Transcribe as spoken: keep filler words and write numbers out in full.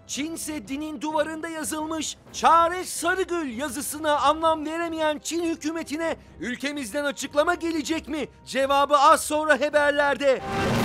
Çin Seddi'nin duvarında yazılmış "Çare Sarıgül" yazısına anlam veremeyen Çin hükümetine ülkemizden açıklama gelecek mi? Cevabı az sonra haberlerde.